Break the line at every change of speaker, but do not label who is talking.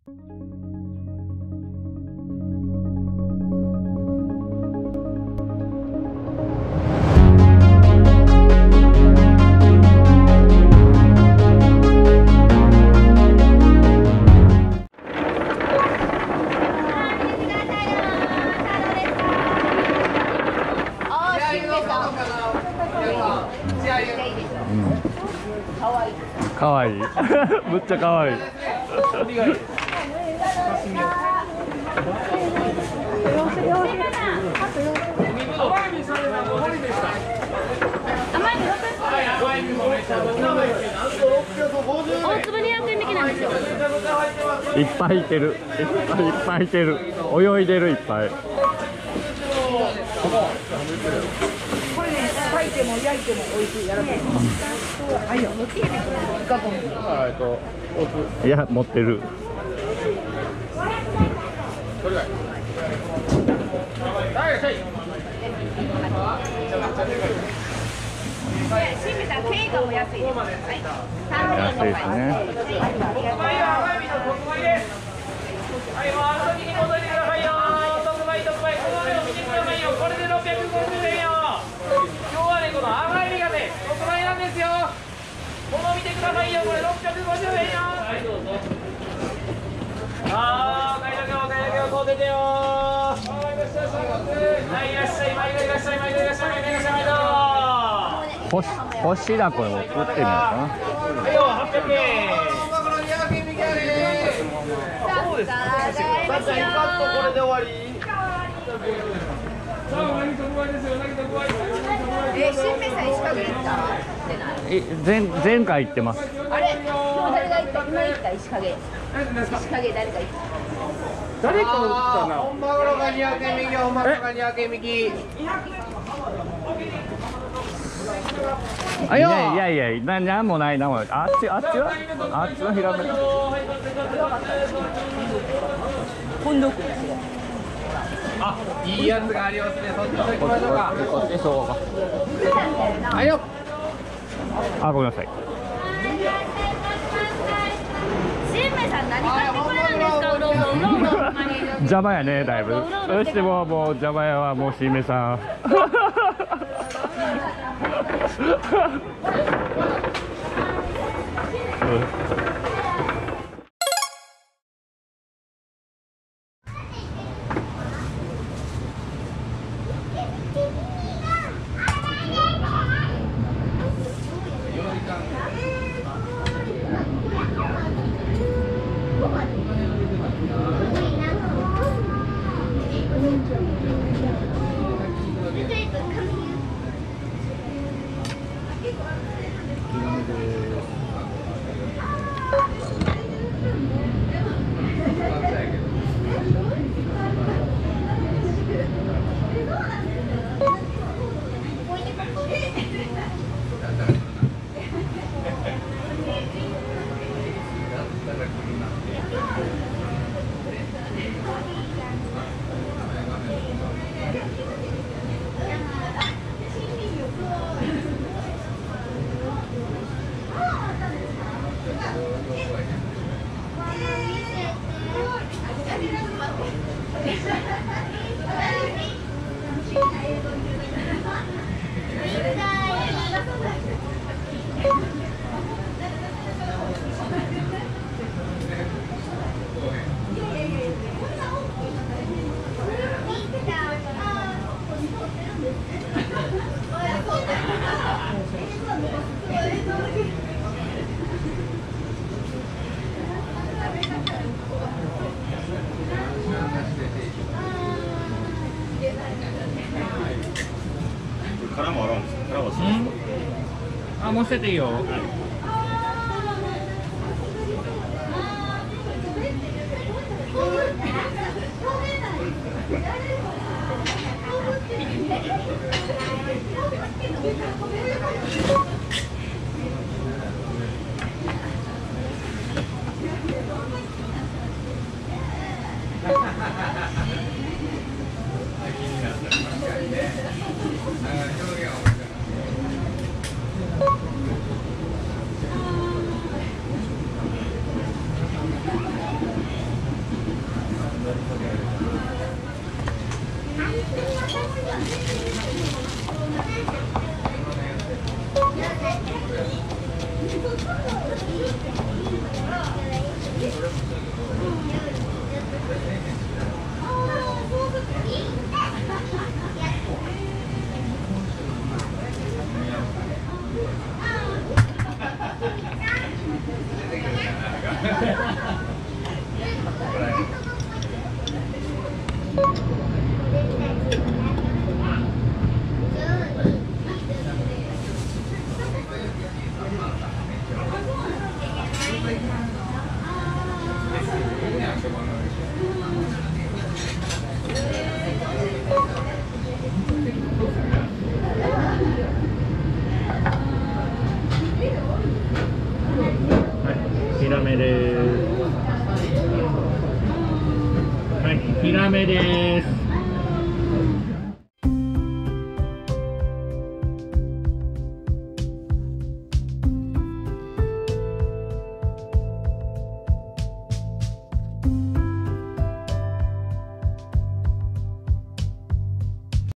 かわいい。むっちゃかわいい。
大粒200円引きなんですよ。
いっぱいいてる。いっぱいいてる。泳いでるいっぱい。
これね、炊いても焼いても美味しいやらせ。はいよ。
いや、持ってる。
新美さん、経過も安いです。
安いですね。
はい、もうあの時に戻ってくださいよ。特売、この目を見てくださいよ。これで650円よ。今日はね、この甘エビがね、特売なんですよ。この見てくださいよ。これ650円よ。はい、どうぞ。ああ、お買い上げ、こう出てよ。はい、いらっしゃい、いらっしゃい、毎度いらっしゃい、毎度いらっしゃい、毎度いらっしゃい、毎度。
干しだこを作ってみようかな。
はいよ、800円。そうです。これで終わり。
新美さん、石川行った？
前回行ってます。
あれ、今日誰が行った？今行った石川。石川誰が行った？
誰か打ったな。本マグロが200円引き、本マグロが200円引き。
いや、なんもないな。あっちはヒラメ。
今度来る。
あ、いいやつがありますね。そっち行きましょうか。
こっちそうか。
はいよ。
あ、ごめんなさい。
新美さん、何買ってくれるんですか？うろうろ。
邪魔やね、だいぶ。どうしても邪魔やわ、もうしめさん。
殻もあるんですか？殻はしますか？
あ、もう捨てていいよ。 ヒラメです。はい、ヒラメです。